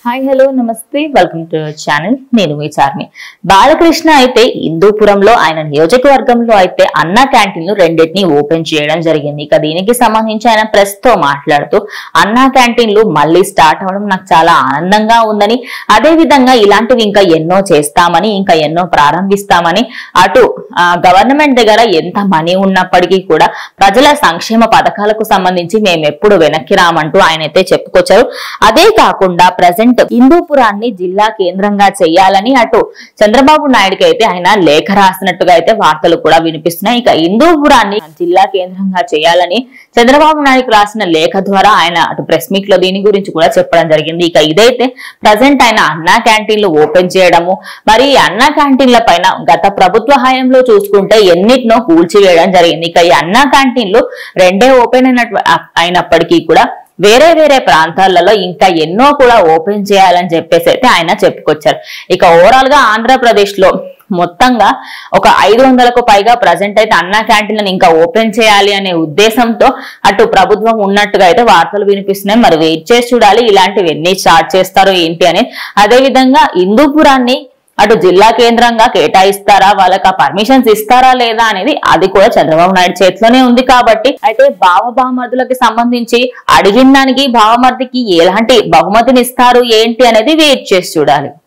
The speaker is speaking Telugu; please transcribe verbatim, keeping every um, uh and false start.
హాయ్ హలో నమస్తే వెల్కమ్ టు అవర్ ఛానల్. నేను మీ చార్మి. బాలకృష్ణ అయితే హిందూపురంలో ఆయన నియోజకవర్గంలో అయితే అన్న క్యాంటీన్లు రెండింటిని ఓపెన్ చేయడం జరిగింది. ఇక దీనికి సంబంధించి ఆయన ప్రెస్ తో మాట్లాడుతూ అన్న క్యాంటీన్లు మళ్ళీ స్టార్ట్ అవడం నాకు చాలా ఆనందంగా ఉందని, అదే విధంగా ఇలాంటివి ఇంకా ఎన్నో చేస్తామని, ఇంకా ఎన్నో ప్రారంభిస్తామని, అటు గవర్నమెంట్ దగ్గర ఎంత మనీ ఉన్నప్పటికీ కూడా ప్రజల సంక్షేమ పథకాలకు సంబంధించి మేము ఎప్పుడు వెనక్కి రామంటూ ఆయన అయితే చెప్పుకొచ్చారు. అదే కాకుండా ప్రజెంట్ హిందూపురాన్ని జిల్లా కేంద్రంగా చేయాలని అటు చంద్రబాబు నాయుడుకి అయితే ఆయన లేఖ రాసినట్టుగా అయితే వార్తలు కూడా వినిపిస్తున్నాయి. ఇక హిందూపురాన్ని జిల్లా కేంద్రంగా చేయాలని చంద్రబాబు నాయుడుకి రాసిన లేఖ ద్వారా ఆయన అటు ప్రెస్ మీట్ లో దీని గురించి కూడా చెప్పడం జరిగింది. ఇక ఇదైతే ప్రజెంట్ ఆయన అన్నా క్యాంటీన్లు ఓపెన్ చేయడము, మరి అన్నా క్యాంటీన్ల పైన గత ప్రభుత్వ హయాంలో చూసుకుంటే ఎన్నిటినో కూల్చివేయడం జరిగింది. ఇక ఈ అన్నా క్యాంటీన్లు రెండే ఓపెన్ అయినట్టు అయినప్పటికీ కూడా వేరే వేరే ప్రాంతాలలో ఇంకా ఎన్నో కూడా ఓపెన్ చేయాలని చెప్పేసి అయితే ఆయన చెప్పుకొచ్చారు. ఇక ఓవరాల్ గా ఆంధ్రప్రదేశ్ లో మొత్తంగా ఒక ఐదు వందలకు పైగా ప్రజెంట్ అయితే అన్నా క్యాంటీన్లను ఇంకా ఓపెన్ చేయాలి అనే ఉద్దేశంతో అటు ప్రభుత్వం ఉన్నట్టుగా అయితే వార్తలు వినిపిస్తున్నాయి. మరి వెయిట్ చేసి చూడాలి ఇలాంటివి ఎన్ని స్టార్ట్ చేస్తారో ఏంటి అని. అదే విధంగా హిందూపురాన్ని అటు జిల్లా కేంద్రంగా కేటాయిస్తారా, వాళ్ళకి ఆ పర్మిషన్స్ ఇస్తారా లేదా అనేది అది కూడా చంద్రబాబు నాయుడు చేతిలోనే ఉంది. కాబట్టి అయితే బావ బావమర్దులకి సంబంధించి అడిగిన దానికి బావమర్దికి ఎలాంటి బహుమతిని ఇస్తారు ఏంటి అనేది వెయిట్ చేసి చూడాలి.